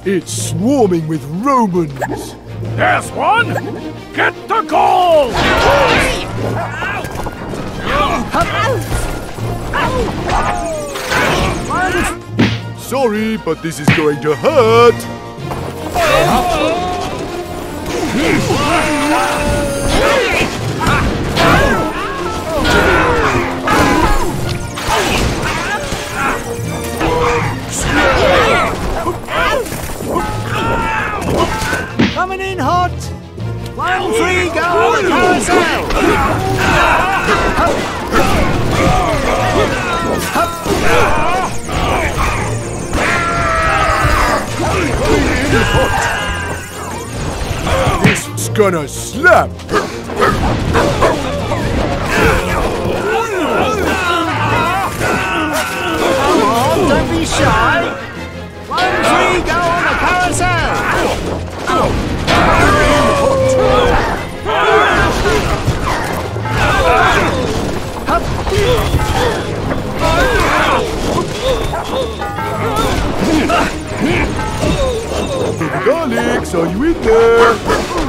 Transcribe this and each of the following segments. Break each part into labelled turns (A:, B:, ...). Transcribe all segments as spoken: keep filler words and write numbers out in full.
A: It's swarming with Romans.
B: There's one! Get the goal!
A: Sorry, but this is going to hurt.
C: Coming in hot! One, three, go on the carousel!
A: This is gonna slap.
C: Come on, don't be shy! One, three, go on the carousel!
A: Obelix, are you in there?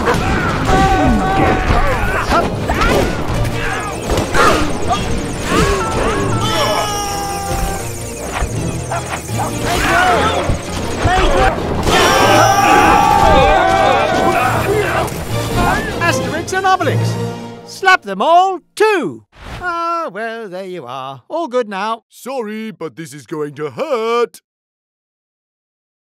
C: Asterix and Obelix! Slap them all, too! Ah, well, there you are. All good now.
A: Sorry, but this is going to hurt.